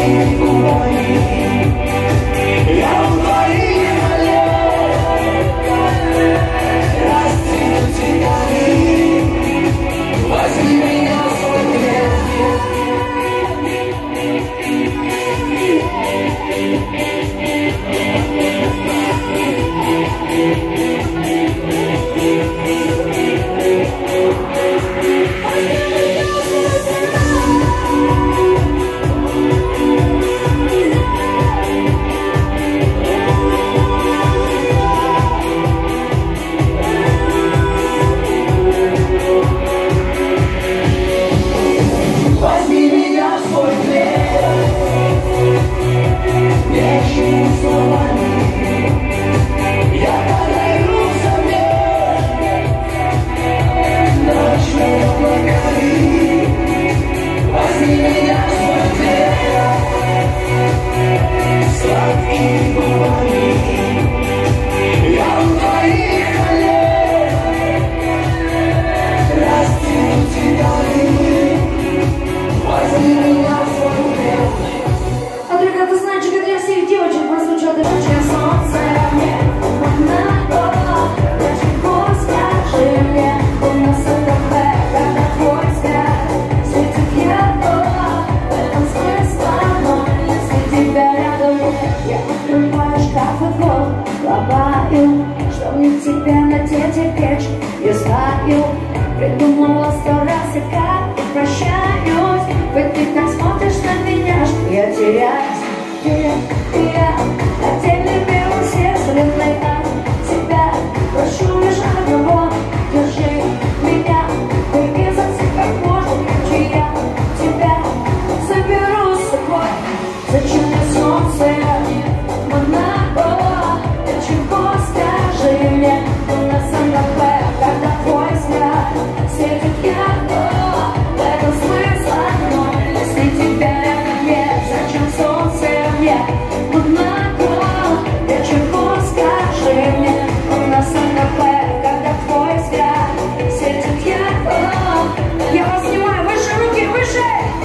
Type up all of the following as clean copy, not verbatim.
Придумала 100 раз и как прощаюсь. Ведь ты так смотришь на меня, что я теряюсь. Я отдельный мир всех вселенной от тебя. Прошу лишь одного, держи меня. Ты изо всех как можно крепче, я тебя заберу с собой. Зачем мне солнце? Монако, для чего, скажи мне? У нас МВП, когда твой взгляд светит ярко, в этом смысл, но если тебя рядом нет, зачем солнце мне? Монако, для чего, скажи мне? У нас МВП, когда твой взгляд светит ярко. Я вас снимаю, выше руки, выше!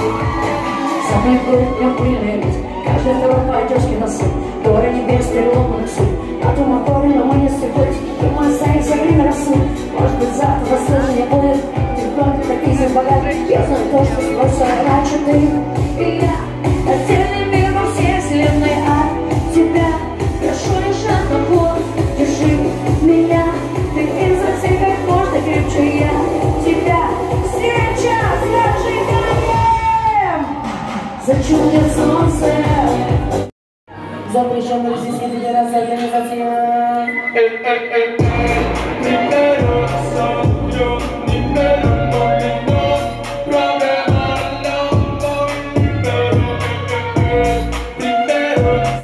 Самый глубокий пыльный лист, каждый второй по одежке носы, горе небес, переломанных суд. Подумал, горе, но мы не сыпать, и мы останемся время росы. Может быть, завтра слышание будет, ты вроде такие же богатый. Я знаю то, что просто раньше ты и я. Отдельный мир во всей вселенной от тебя. Прошу лишь одного, держи меня. Ты изо всех как можно крепче, я тебя сейчас зажигаем. Зачем мне солнце? Запрещен Российской Федерации организации.